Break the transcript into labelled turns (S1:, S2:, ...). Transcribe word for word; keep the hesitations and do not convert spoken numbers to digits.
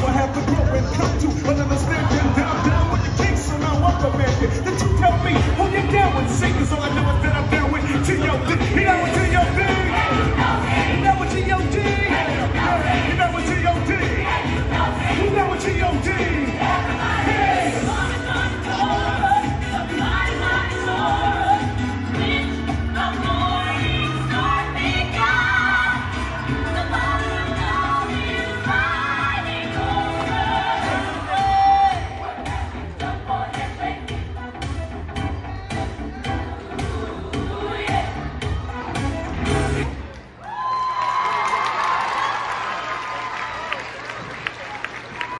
S1: I have to grow and come to an understanding that I'm down with the king, so now I'm the man. Did you tell me who you down with? See, 'cause all I know is that I'm